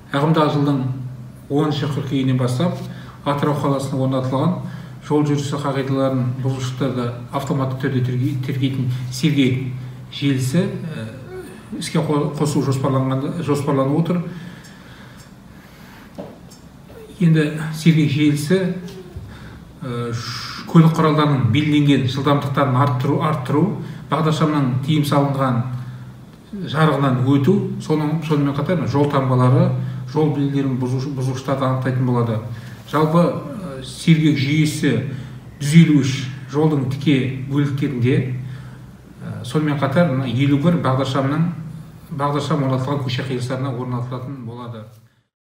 ағымдағы жылдың 10 қыркүйегінен бастап Атырау қаласында орнатылған жол жүрісі қағидаларын бұзушылықтарды автоматты түрде тергейтін Сергек желісі іске қосу жоспарланып отыр. Енді Сергек желісі көлік құралдарының белгіленген жылдамдықтарын арттыру, бағдаршамнан тыйым салынған жарығынан өту, сонымен қатар жол таңбалары, жол белгілерін бұзушылықтарды анықтайтын болады. Жалпы Сергек жүйесі 153 жолдың тіке бөліктерінде, сонымен қатар 51 бағдаршам орнатылған көше қиылыстарына орнатылатын болады.